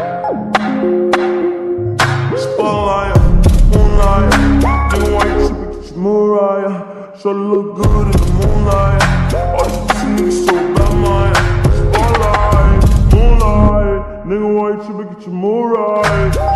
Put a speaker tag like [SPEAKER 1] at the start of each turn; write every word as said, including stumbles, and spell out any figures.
[SPEAKER 1] Spotlight, moonlight, nigga, why you trippin', get your Mariah. Shawty look good in the moonlight. All these pussy niggas so bad, mine. Spotlight, moonlight, nigga, why you trippin', get your Mariah.